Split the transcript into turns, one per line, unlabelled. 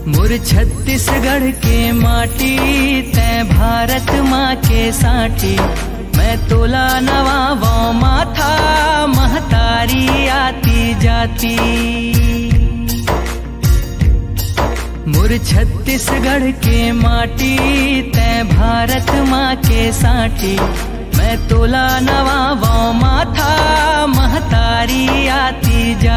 मोर छत्तीसगढ़ के माटी तै भारत माँ के साथी। मैं तोला नवाबो माथा महतारी आती जाती। मोर छत्तीसगढ़ के माटी तै भारत माँ के साथी। मैं तोला नवाबो माथा महतारी आती जा।